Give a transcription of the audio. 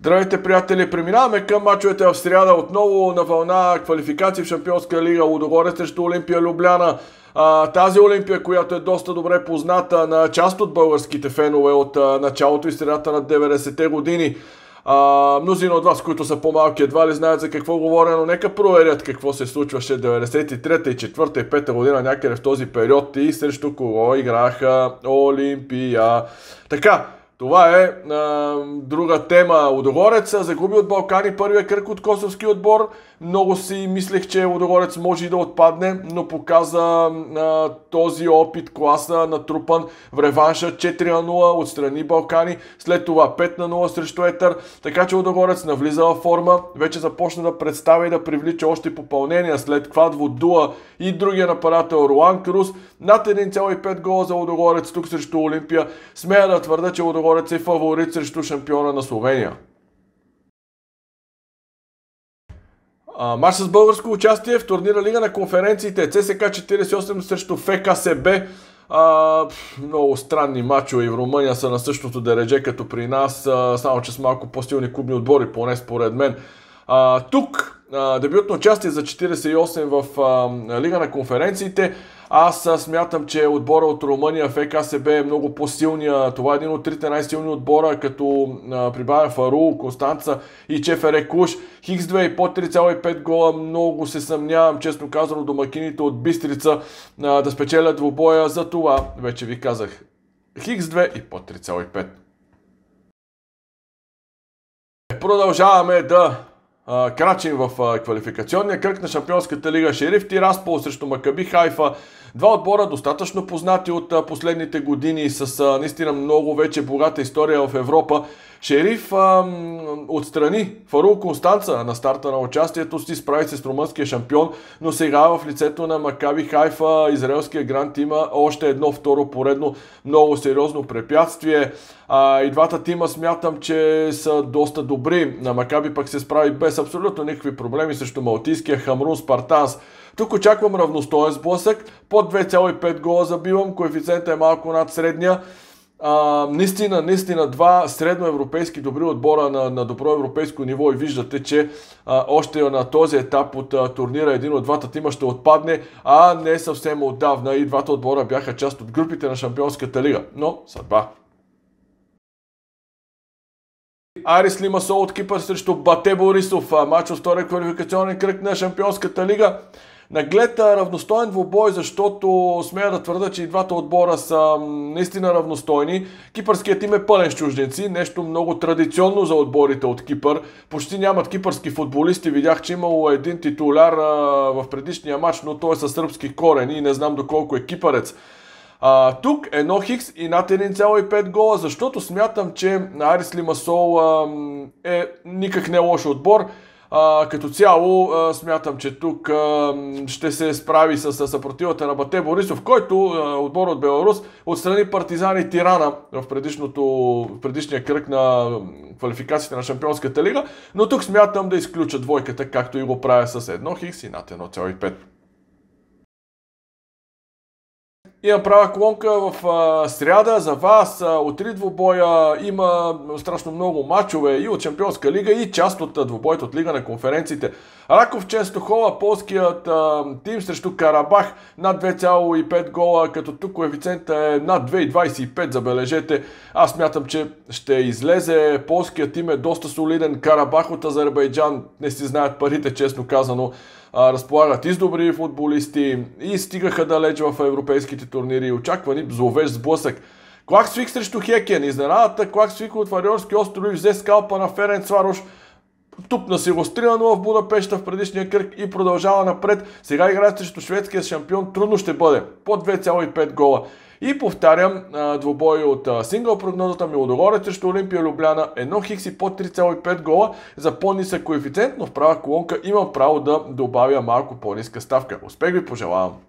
Здравейте, приятели! Преминаваме към мачовете в сряда. Отново на вълна квалификации в Шампионска лига. Лудогорец срещу Олимпия Любляна. Тази Олимпия, която е доста добре позната на част от българските фенове от началото и средата на 90-те години. Мнозина от вас, които са по-малки, едва ли знаят за какво говоря, но нека проверят какво се случваше 93-та и 4-та и 5-та година някъде в този период и срещу кого играха Олимпия. Така, това е друга тема. Лудогорец загуби от Балкани първия кръг от косовски отбор. Много си мислех, че Лудогорец може и да отпадне, но показа този опит, класа натрупан в реванша 4-0 отстрани Балкани. След това 5-0 срещу Етър. Така че Лудогорец навлиза във форма. Вече започна да представя и да привлича още попълнения след Квадво Дуа и другия нападател Руан Крус. Над 1,5 гола за Лудогорец тук срещу Олимпия. Смея да твърда, че Лудогорец е фаворит срещу шампиона на Словения. Мач с българско участие в турнира Лига на конференциите. ЦСКА 48 срещу ФКСБ. Много странни мачове и в Румъния са на същото дередже като при нас, само че с малко по-силни клубни отбори, поне според мен. Тук дебютно участие за 48 в Лига на конференциите. Аз смятам, че отбора от Румъния ФКСБ е много по-силния. Това е един от трите най-силни отбора, като прибавя Фарул, Констанца и ЧФР Клуж. Х2 и под 3,5 гола. Много се съмнявам, честно казано, домакините от Бистрица да спечелят двубоя. За това вече ви казах Х2 и под 3,5. Продължаваме да крачим в квалификационния кръг на Шампионската лига. Шериф Тираспол срещу Макаби Хайфа. Два отбора достатъчно познати от последните години с наистина много вече богата история в Европа. Шериф отстрани Фарул Констанца на старта на участието си, справи се с румънския шампион, но сега в лицето на Макаби Хайфа израелския грант има още едно второ поредно много сериозно препятствие. И двата тима смятам, че са доста добри. На Макаби пък се справи без абсолютно никакви проблеми срещу малтийския Хамрун Спартанс. Тук очаквам равностоен сблъсък. Под 2,5 гола забивам. Коефициентът е малко над средния. Наистина два средноевропейски добри отбора на добро европейско ниво и виждате, че още на този етап от турнира един от двата тима ще отпадне, а не съвсем отдавна и двата отбора бяха част от групите на Шампионската лига. Но съдба. Арис Лимасол от Кипър срещу Бате Борисов. Мач от втория квалификационен кръг на Шампионската лига. Наглед равностоен двубой, защото смея да твърда, че и двата отбора са наистина равностойни. Кипърският тим е пълен с чужденци, нещо много традиционно за отборите от Кипър. Почти нямат кипърски футболисти. Видях, че имало един титуляр в предишния матч, но той е със сръбски корени и не знам доколко е кипърец. Тук едно хикс и над 1,5 гола, защото смятам, че Арис Лимасол е никак не лош отбор. Като цяло смятам, че тук ще се справи с съпротивата на Бате Борисов, който отбор от Беларус отстрани Партизани Тирана в предишния кръг на квалификациите на Шампионската лига, но тук смятам да изключа двойката, както и го правя с едно хикс и над 1,5. Имам права колонка в сряда за вас. От три двубоя има страшно много мачове и от Шампионска лига и част от двубоите от Лига на конференциите. Раков Ченстохова, полският тим срещу Карабах над 2,5 гола, като тук коефициентът е над 2,25, забележете. Аз смятам, че ще излезе. Полският тим е доста солиден. Карабах от Азербайджан не си знаят парите, честно казано. Разполагат и с добри футболисти и стигаха далеч в европейските турнири. Очаквани зловещ сблъсък. Клаксвик срещу Хекен. Изненадата Клаксвик от Фариорски острови взе скалпа на Ференцварош. Тупна си го 3-0 в Будапеща в предишния кръг и продължава напред. Сега играят срещу шведския шампион. Трудно ще бъде. Под 2,5 гола. И повтарям, двубой от сингъл прогнозата ми: Лудогорец срещу Олимпия Любляна, едно хикс и под 3,5 гола за по-нисък коефициент, но в права колонка имам право да добавя малко по-ниска ставка. Успех ви пожелавам!